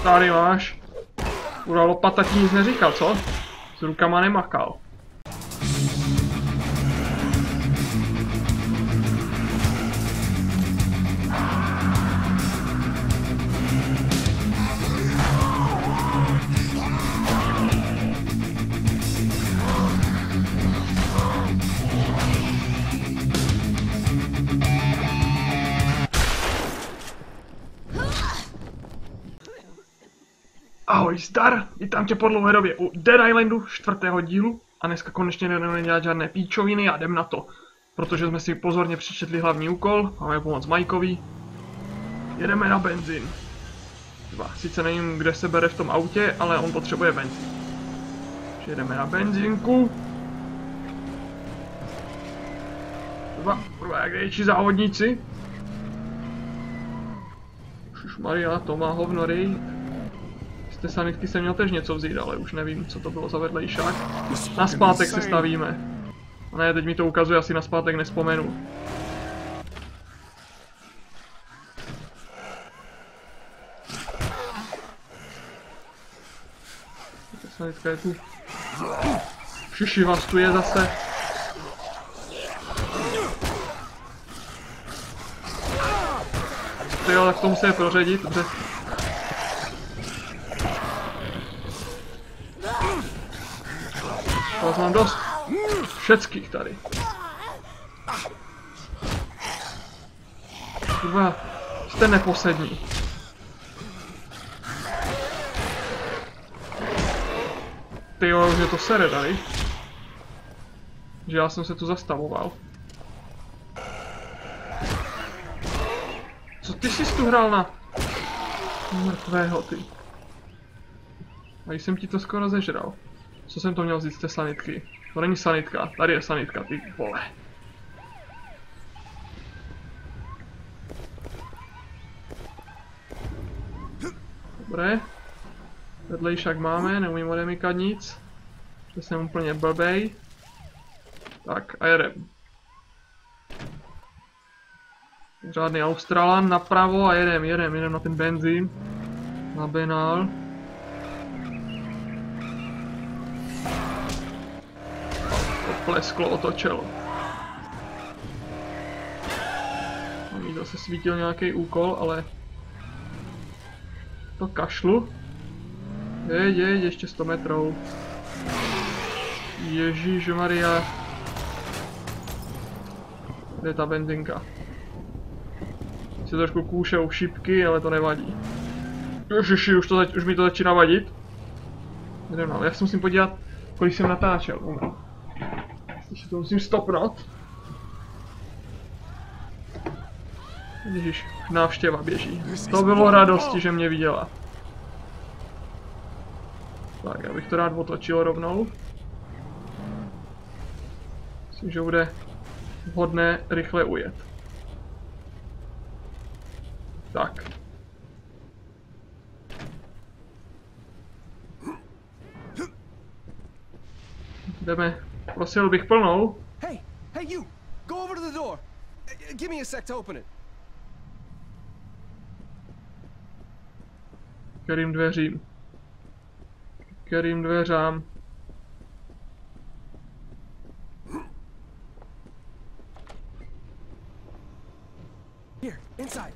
Tady máš. Ura, lopata ti nic neříkal, co? S rukama nemakal. Ahoj, zdar! Vítám tě po dlouhé době u Dead Islandu 4. dílu a dneska konečně nebudeme dělat žádné píčoviny a jdem na to. Protože jsme si pozorně přečetli hlavní úkol, máme pomoct Mikeovi. Jedeme na benzín. Sice nevím, kde se bere v tom autě, ale on potřebuje benzín. Jedeme na benzínku. Prvé, kde je závodníci? Ježišmarja, to má hovnory. Z té sanitky jsem měl tež něco vzít, ale už nevím, co to bylo za vedlejšák. Na zpátek se stavíme. A ne, teď mi to ukazuje, asi na zpátek nespomenu. Ta sanitka je tu. Šiši, vás tu je zase. Jo, tak to musíme proředit, dobře. Vás mám dost. Všeckých tady. Kurva, jste neposední. Tyjo, že to sere tady. Že já jsem se tu zastavoval. Co ty jsi tu hrál na mrtvého, ty? A jsem ti to skoro zežral. Co jsem to měl vzít z té sanitky? To není sanitka, tady je sanitka, ty vole. Dobré. Vedlejšak máme, neumím odemykat nic. To jsem úplně blbej. Tak a jedem. Řádný Australan napravo a jedem na ten benzín. Na Benál. Plesklo, otočilo. A mi zase svítil nějaký úkol, ale to kašlu. Jeď, ještě 100 metrů. Ježíšmarja. Kde je ta benzinka? Se trošku kůšou šipky, ale to nevadí. Ježiši, už mi to začíná vadit. Já se musím podívat, kolik jsem natáčel. Ještě to musím stopnout. Ježiš, návštěva běží. To bylo radosti, že mě viděla. Tak, já bych to rád otočil rovnou. Myslím, že bude vhodné rychle ujet. Tak. Jdeme. Prosil bych plnou. Hey you! Go over to the door. Give me a sec to open it. Kterým dveřím? Kterým dveřám? Here, inside.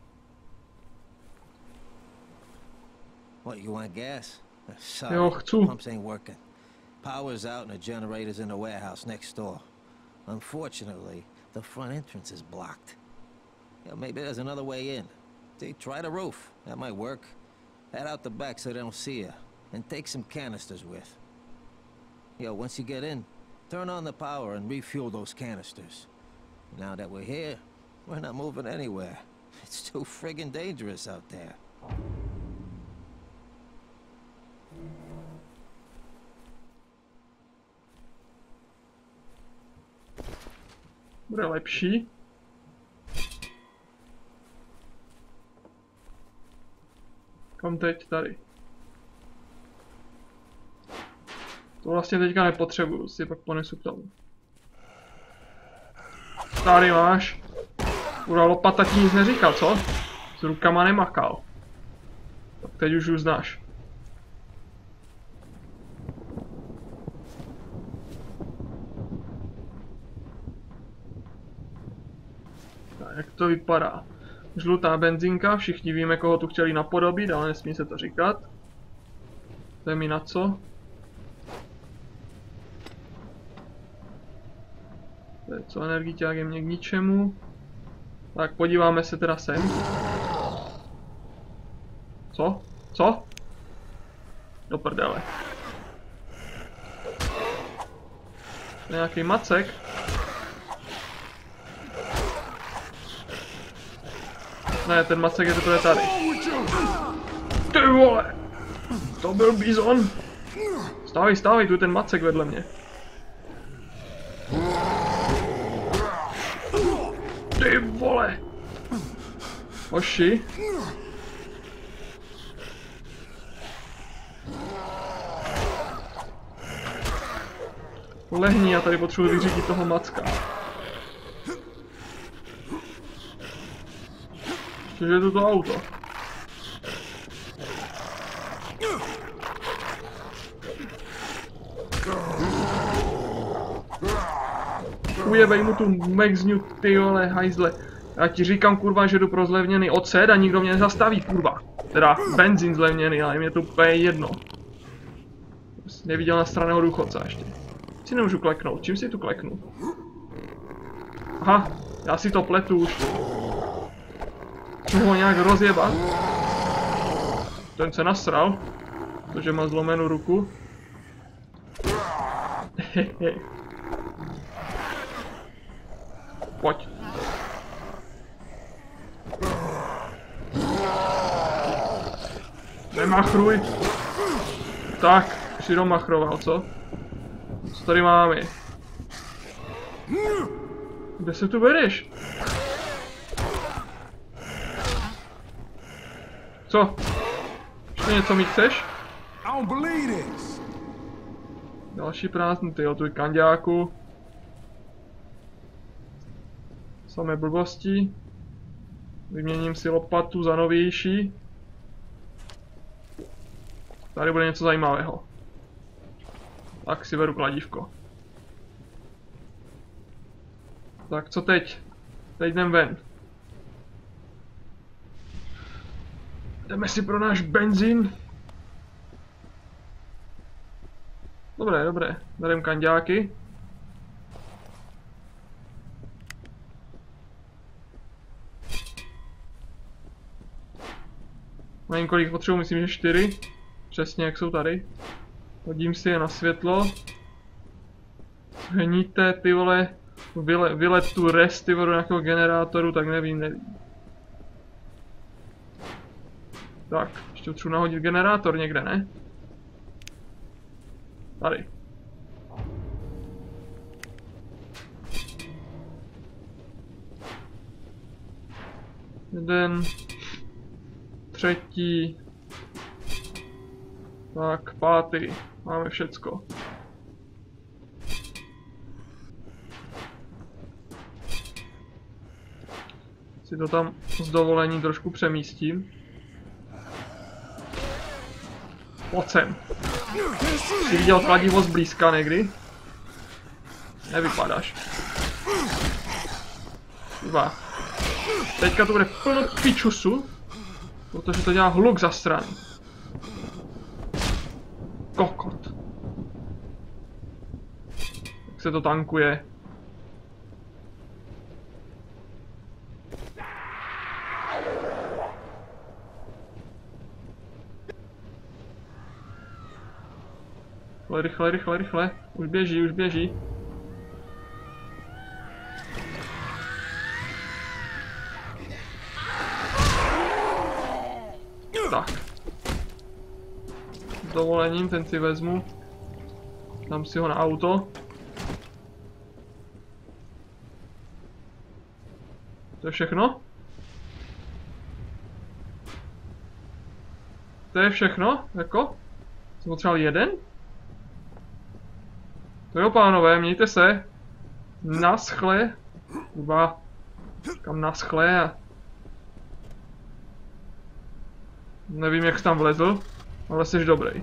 What, you want gas? Jo, chci. Pumps ain't working. Power's out and the generator's in the warehouse next door. Unfortunately, the front entrance is blocked. Yeah, maybe there's another way in. See, try the roof. That might work. Head out the back so they don't see you. And take some canisters with. Yo, once you get in, turn on the power and refuel those canisters. Now that we're here, we're not moving anywhere. It's too friggin' dangerous out there. Bude lepší. Kam teď? Tady. To vlastně teďka nepotřebuju, si pak ponesu k tomu. Tady máš. Ura, lopata ti nic neříkal, co? S rukama nemakal. Tak teď už uznáš. Tak, jak to vypadá? Žlutá benzínka, všichni víme, koho tu chtěli napodobit, ale nesmí se to říkat. To je mi na co? To je co, energiťák je mě k ničemu. Tak podíváme se teda sem. Co? Co? Do prdele. To je nějaký macek. Ne, ten macek je teprve tady. Ty vole! To byl bizon! Stávej, stávej, tu je ten macek vedle mě. Ty vole! Hoši. Lehni, já tady potřebuji vyřídit toho macka. Což je toto auto? Ujebej mu tu Maxňu, ty vole, hajzle. Já ti říkám, kurva, že jdu pro zlevněný ocet a nikdo mě nezastaví, kurva. Teda benzín zlevněný, ale mě to úplně jedno. Neviděl na straného důchodce ještě. Si nemůžu kleknout, čím si tu kleknu? Aha, já si to pletu už. Chci ho nějak rozjebat. Ten se nasral, protože má zlomenou ruku. Pojď. Nemachruj. Tak, už si domachroval, co? Co tady máme? Kde se tu bereš? Co? Ještě něco mi chceš? Další prázdnoty, jo, tu je kanďáku. Samé blbosti. Vyměním si lopatu za novější. Tady bude něco zajímavého. Tak si beru kladívko. Tak co teď? Teď jdem ven. Jdeme si pro náš benzín. Dobré, dobré. Bereme kanďáky. Nevím, kolik potřebuji, myslím, že 4. Přesně jak jsou tady. Hodím si je na světlo. Hníte, ty vole. Vylet tu rest, ty vole, do nějakého generátoru, tak nevím. Tak, ještě potřebuji nahodit generátor někde, ne? Tady. Jeden. Třetí. Tak, pátý. Máme všecko. Si to tam s dovolením trošku přemístím. Pojď sem. Jsi viděl kladivo zblízka někdy? Nevypadáš. Dva. Teďka to bude plno pičusu. Protože to dělá hluk za stranu. Kokot. Jak se to tankuje. Rychle, rychle, rychle. Už běží, už běží. Tak. S dovolením ten si vezmu. Dám si ho na auto. To je všechno? To je všechno? Jako? Jsem potřeboval jeden? To jo, pánové, mějte se. Naschle. Kurva. Kam naschle a... Nevím, jak jsi tam vlezl, ale jsi dobrý.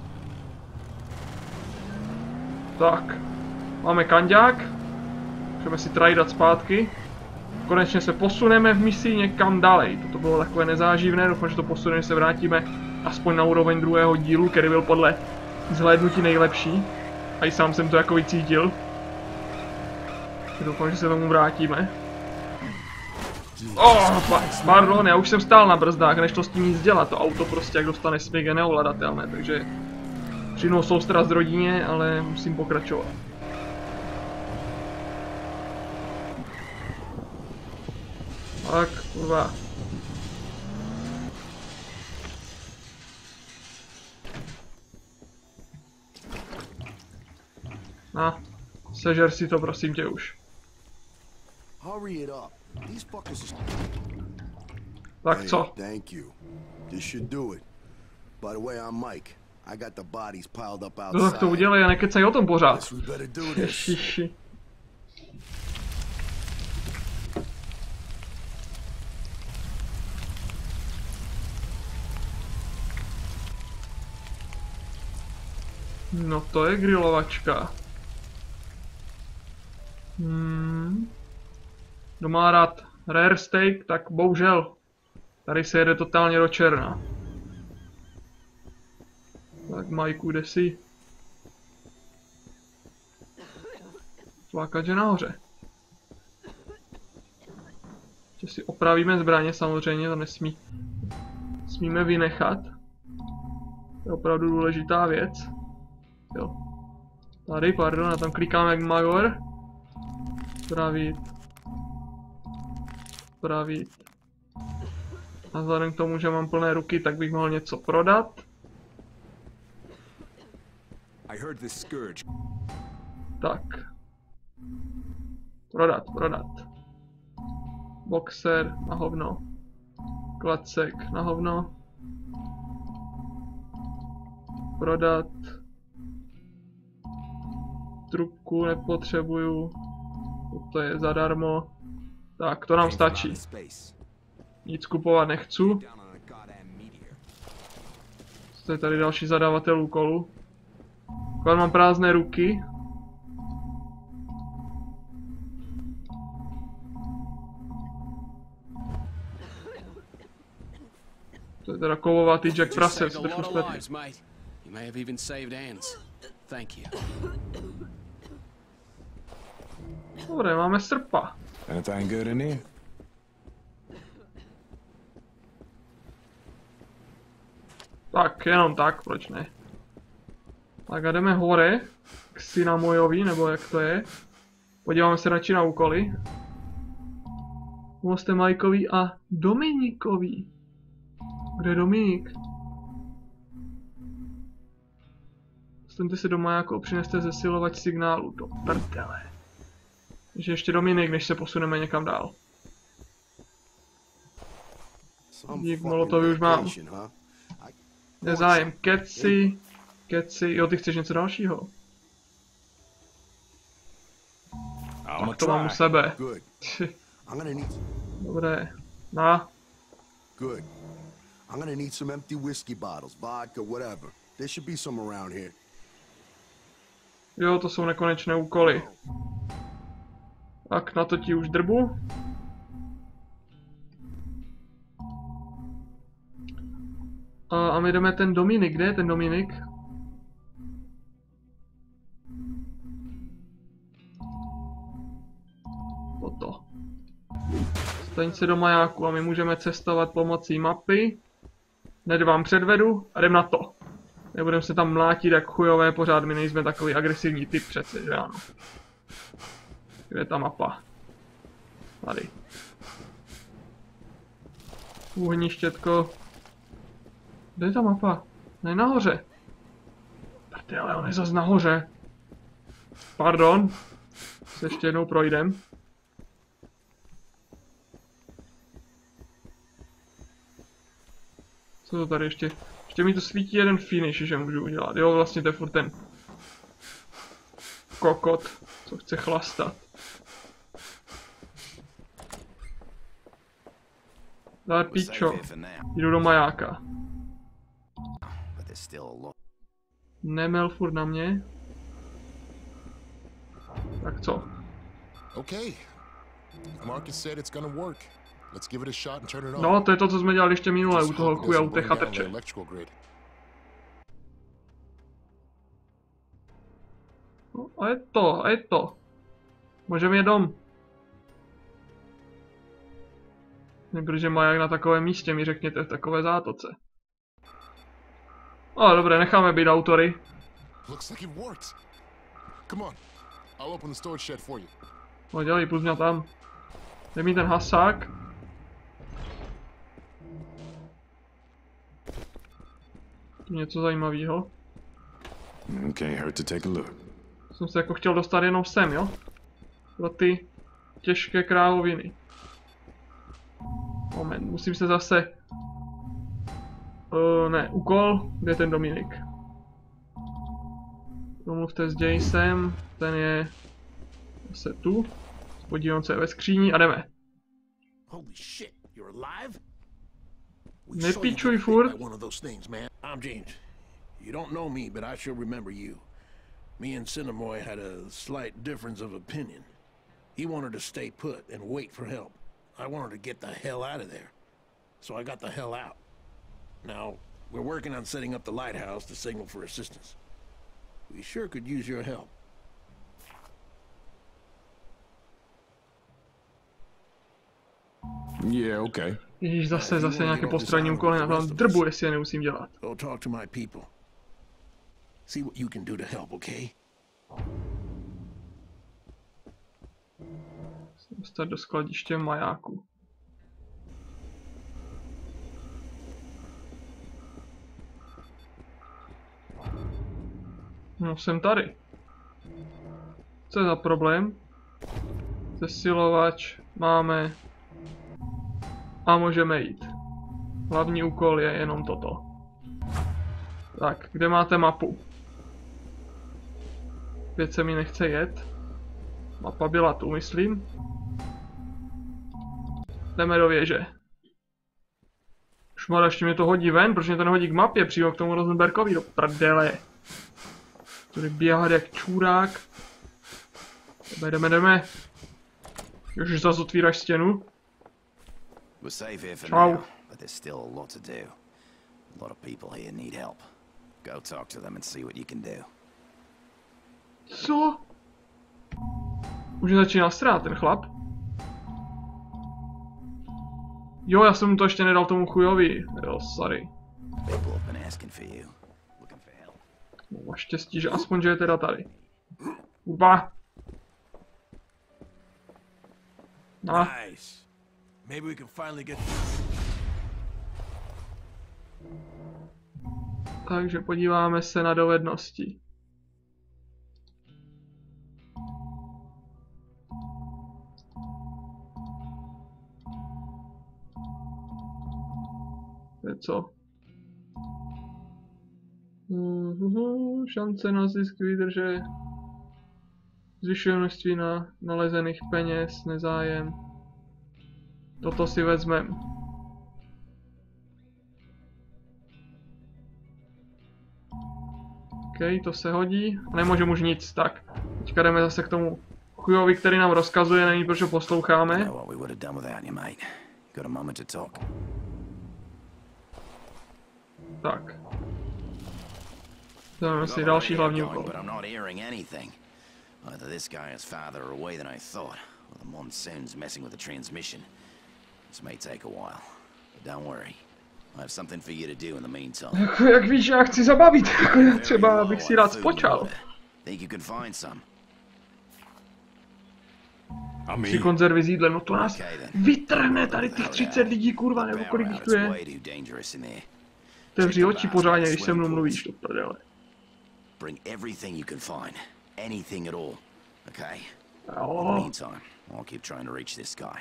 Tak. Máme kanďák. Můžeme si trajdat zpátky. Konečně se posuneme v misi někam dalej. Toto bylo takové nezáživné, doufám, že to posuneme, se vrátíme aspoň na úroveň druhého dílu, který byl podle zhlédnutí nejlepší. A i sám jsem to jako vycítil. Doufám, že se tomu vrátíme. Pardon, já už jsem stál na brzdách, než to s tím nic dělat. To auto prostě, jak dostane smyk, je neovladatelné, takže přijnou soustrast rodině, ale musím pokračovat. Tak, kurva. Na, sežer si to, prosím tě už. Hurry it up. These fuckers are... Tak co? Thank you. This should do it. By the way, I'm Mike. I got the bodies piled up outside. No tak to udělej a nekecej o tom pořád. Guess we better do this. Ježiši. No to je grilovačka. Kdo má rád rare steak, tak bohužel. Tady se jede totálně do černa. Tak Majku, kde jsi? Flákat, že nahoře. Že si opravíme zbraně, samozřejmě, to smíme vynechat. To je opravdu důležitá věc. Jo. Tady, pardon, a tam klikáme jak magor. Pravit. Pravit. A vzhledem k tomu, že mám plné ruky, tak bych mohl něco prodat. Tak. Prodat. Boxer na hovno. Klacek na hovno. Prodat. Trubku nepotřebuju. To je zadarmo. Tak, to nám stačí. Nic kupovat nechci. To je tady další zadavatel úkolů. Když mám prázdné ruky. To je teda kovovatý Jack Prase, co trošku špatně. Dobre, máme srpa. Anything good in here? Tak, jenom tak, proč ne? Tak a jdeme hore, k Synamojovi, nebo jak to je. Podíváme se radši na úkoly. Pomozte Mikeovi a Dominikovi. Kde je Dominik? Dostaňte se do majáku a přineste zesilovač signálu. Do prdele. Takže ještě Dominik, než se posuneme někam dál. Dík Molotovi už mám. Nezájem. Keci. Jo, ty chceš něco dalšího? Tak to mám u sebe. Dobré. Na. Good. I'm gonna need some empty whiskey bottles, vodka, whatever. There should be some around here. Jo, to jsou nekonečné úkoly. Tak, na to ti už drbu. A my jdeme ten Dominik. Kde je ten Dominik? Toto. Staň se do majáku a my můžeme cestovat pomocí mapy. Hned vám předvedu a jdem na to. Nebudeme se tam mlátit jak chujové, pořád my nejsme takový agresivní typ přece, že ano. Kde je ta mapa? Tady. Uhni štětko. Kde je ta mapa? Ne, nahoře. Tady, ale on je zas nahoře. Pardon. Se ještě jednou projdem. Co to tady ještě? Ještě mi to svítí jeden finish, že můžu udělat. Jo, vlastně to je furt ten kokot, co chce chlastat. Dá pičo. Jdu do majáka. there's still a lot. Nemel furt na mě. Tak co? Okay. Marcus said it's gonna work. Let's give it a shot and turn it on. No, to je to, co jsme dělali ještě minule u Just toho hope it chuja, u doesn't té burn down the chatrče. electrical grid. No, a je to. Můžeme jít dom. Protože má jak na takovém místě, mi řekněte, v takové zátoce. No, dobré, necháme být autory. Looks like it worked. Come on. I'll open the storage shed for you. No, dělej, půjď mě tam. Dej mi ten hasák. Tu něco zajímavého. Can't hurt to take a look. Jsem se jako chtěl dostat jenom sem, jo? Pro ty těžké krávoviny. Moment, musím se zase... ne, úkol, kde je ten Dominik? Domluvte s Jacem, ten je... zase tu. Podívám, co je ve skříni a jdeme. Holy shit, you're alive? Nepíčuj furt. One of those things, man. I'm James. You don't know me, but I sure remember you. Me and Cinemoy had a slight difference of opinion. He wanted to stay put and wait for help. I wanted to get the hell out of there. So I got the hell out. Now, we're working on setting up the lighthouse to signal for assistance. We sure could use your help. Yeah, okay. Ježíš, zase nějaké postrojení úkoly na tom drbu, jestli je nemusím dělat. Go talk to my people. See what you can do to help, okay? Dostat do skladiště majáku. No, jsem tady. Co je za problém? Zesilovač máme. A můžeme jít. Hlavní úkol je jenom toto. Tak, kde máte mapu? Opět se mi nechce jet. Mapa byla tu, myslím. Jdeme do věže. Šmara, ještě mě to hodí ven, proč mě to nehodí k mapě, přímo k tomu Rosenbergovi, do prdele. Tady běhat jak čurák. Jdeme. Ježiš, zase otvíráš stěnu. We're safe here for Ciao. now, but there's still a lot to do. A lot of people here need help. Go talk to them and see what you can do. Co? Už začíná strát ten chlap. Jo, já jsem mu to ještě nedal tomu chujovi. Jo, sorry. People have been asking for you, looking for help. No, máš štěstí, že aspoň, že je teda tady. Kurva. No, Nice. Maybe we can finally get... takže podíváme se na dovednosti. To je co? Šance na zisk výdrže. Zvyšuje množství na nalezených peněz, nezájem. Toto si vezmem. OK, to se hodí. Nemůžu už nic, tak. Teďka jdeme zase k tomu chujovi, který nám rozkazuje, není proč ho posloucháme. Know what we would have done without you, mate. Got a moment to talk. Tak. Dáme si další hlavní úkol. But I'm not hearing anything. Either this guy is farther away than I thought, or the monsoon's messing with the transmission. This may take a while, but don't worry. I have something for you to do in the meantime. Jak víš, já chci zabavit, třeba abych si rád spočal. Think you can find some? Při konzervy s jídlem, no to nás vytrhne tady těch 30 lidí, kurva, nebo kolik jich tu je. Otevři oči pořádně, když se mnou mluvíš, do prdele. Bring everything you can find. Anything at all. Okay? In the Jo. meantime, I'll keep trying to reach this guy.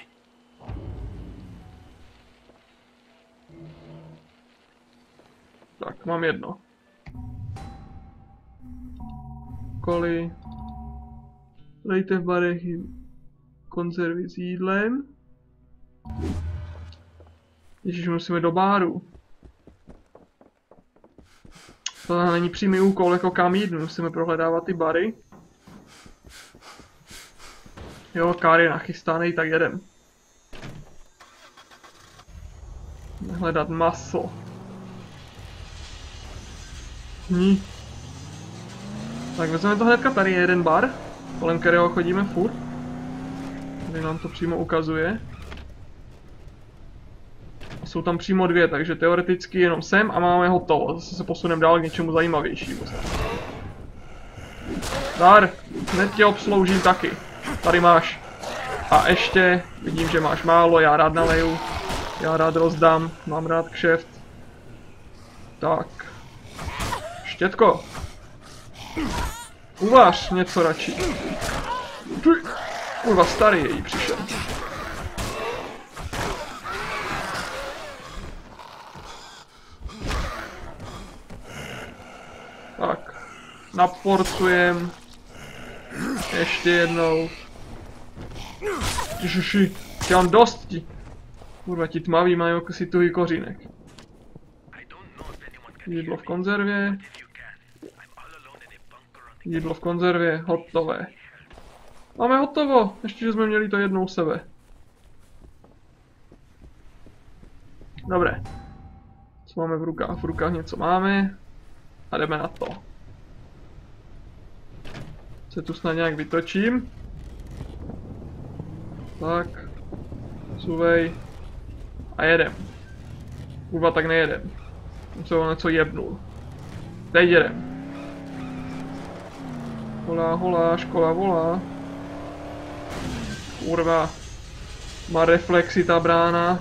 Tak, mám jedno. Koli. Lejte v barech konzervy s jídlem. Ježiš, musíme do báru. To není přímý úkol jako kam jít, musíme prohledávat ty bary. Jo, Kár je nachystaný, tak jedem. Hledat maso. Tak vezmeme to hnedka, tady je jeden bar, kolem kterého chodíme furt. Tady nám to přímo ukazuje. A jsou tam přímo dvě, takže teoreticky jenom sem a máme hotovo. Zase se posuneme dál k něčemu zajímavějšímu. Dar, hned tě obsloužím taky. Tady máš. A ještě, vidím, že máš málo, já rád naleju. Já rád rozdám, mám rád kšeft. Tak. Štětko. Uvař něco radši. Kurva, starý její přišel. Tak. Naporcujem. Ještě jednou. Ježiši, já mám dost ti. Kurva, ti tmaví mají si tuhý kořínek. Jídlo v konzervě. Jídlo v konzervě, hotové. Máme hotovo, ještě že jsme měli to jednou u sebe. Dobré. Co máme v rukách? V rukách něco máme. A jdeme na to. Se tu snad nějak vytočím. Tak. Suvej. A jedem. Kurva, tak nejedem. Jsem se o něco jebnul. Teď jedem. Holá, holá, škola volá. Kurva. Má reflexy ta brána.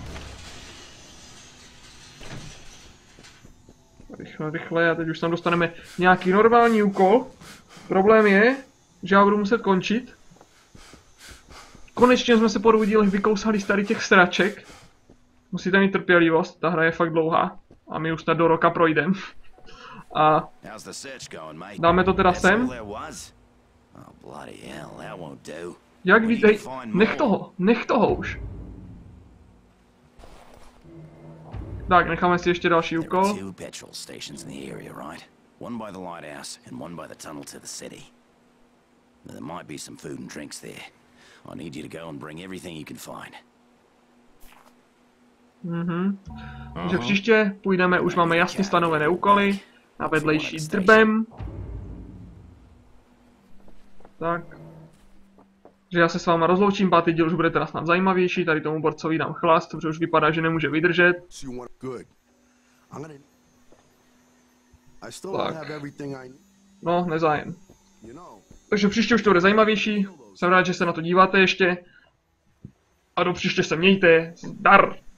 Rychle, rychle, a teď už tam dostaneme nějaký normální úkol. Problém je, že já budu muset končit. Konečně jsme se po 2 dílech vykousali z tady těch sraček. Musíte mít trpělivost, ta hra je fakt dlouhá. A my už snad do roka projdem. A dáme to teda sem. Jak víte, nech toho už. Tak, necháme si ještě další úkol. One by the lighthouse and one by the tunnel to the city. There might be some food and drinks there. I need you to go and bring everything you can find. Takže příště půjdeme, už máme jasně stanovené úkoly na vedlejší s drbem. Tak. Že já se s váma rozloučím, 5. díl už bude teda snad zajímavější, tady tomu borcovi dám chlast, protože už vypadá, že nemůže vydržet. Tak. No, nezájem. Takže příště už to bude zajímavější, jsem rád, že se na to díváte ještě. A do příště se mějte, zdar!